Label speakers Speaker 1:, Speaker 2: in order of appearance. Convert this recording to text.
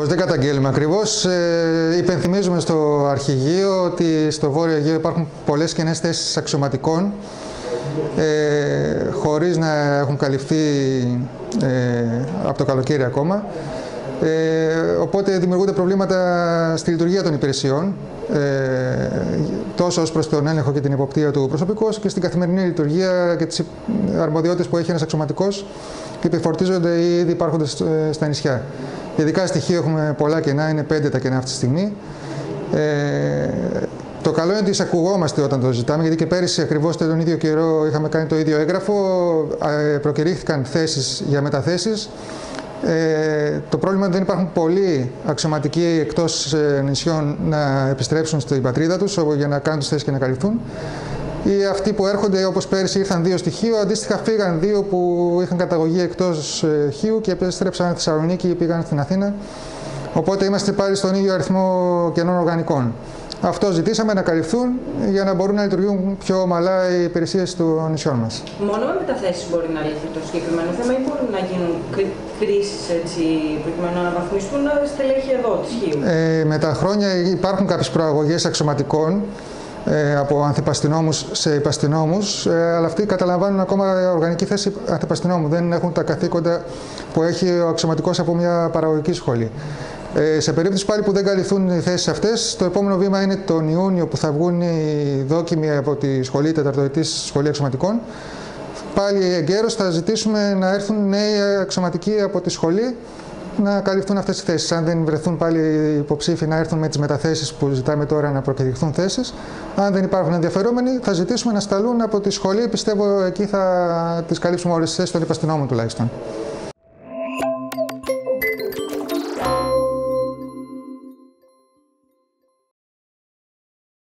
Speaker 1: Ακριβώς, δεν καταγγέλουμε ακριβώς. Υπενθυμίζουμε στο αρχηγείο ότι στο Βόρειο Αιγαίο υπάρχουν πολλές κενές θέσεις αξιωματικών χωρίς να έχουν καλυφθεί από το καλοκαίρι ακόμα. Οπότε δημιουργούνται προβλήματα στη λειτουργία των υπηρεσιών, τόσο ως προς τον έλεγχο και την υποπτία του προσωπικού, όσο και στην καθημερινή λειτουργία και τις αρμοδιότητες που έχει ένας αξιωματικός και επιφορτίζονται οι ήδη υπάρχοντες στα νησιά. Ειδικά στοιχείο έχουμε πολλά κενά, είναι 5 τα κενά αυτή τη στιγμή. Το καλό είναι ότι εισακουγόμαστε όταν το ζητάμε, γιατί και πέρυσι ακριβώς τον ίδιο καιρό είχαμε κάνει το ίδιο έγγραφο, προκηρύχθηκαν θέσεις για μεταθέσεις. Το πρόβλημα είναι ότι δεν υπάρχουν πολλοί αξιωματικοί εκτός νησιών να επιστρέψουν στην πατρίδα τους για να κάνουν τις θέσεις και να καλυφθούν. Ή αυτοί που έρχονται, όπως πέρυσι ήρθαν 2 στη Χίο, αντίστοιχα φύγαν 2 που είχαν καταγωγή εκτός Χίου και επέστρεψαν στη Θεσσαλονίκη ή πήγαν στην Αθήνα. Οπότε είμαστε πάλι στον ίδιο αριθμό κενών οργανικών. Αυτό ζητήσαμε να καλυφθούν για να μπορούν να λειτουργούν πιο ομαλά οι υπηρεσίες των νησιών μας.
Speaker 2: Μόνο με μεταθέσεις μπορεί να λύθει το συγκεκριμένο θέμα ή μπορούν να γίνουν κρίσεις προκειμένου να αναβαθμιστούν στελέχη εδώ της Χίου?
Speaker 1: Με τα χρόνια υπάρχουν κάποιες προαγωγές αξιωματικών από ανθυπαστινόμους σε υπαστινόμους, αλλά αυτοί καταλαμβάνουν ακόμα οργανική θέση ανθυπαστινόμου. Δεν έχουν τα καθήκοντα που έχει ο αξιωματικός από μια παραγωγική σχολή. Σε περίπτωση πάλι που δεν καλυφθούν οι θέσεις αυτές, το επόμενο βήμα είναι τον Ιούνιο που θα βγουν οι δόκιμοι από τη σχολή, τεταρτοετής σχολή αξιωματικών. Πάλι εγκαίρως θα ζητήσουμε να έρθουν νέοι αξιωματικοί από τη σχολή να καλυφθούν αυτές τις θέσεις. Αν δεν βρεθούν πάλι υποψήφοι να έρθουν με τις μεταθέσεις που ζητάμε τώρα να προκηρυχθούν θέσεις, αν δεν υπάρχουν ενδιαφερόμενοι, θα ζητήσουμε να σταλούν από τη σχολή. Πιστεύω εκεί θα τις καλύψουμε όλες τις θέσεις των υπαστηνόμων τουλάχιστον.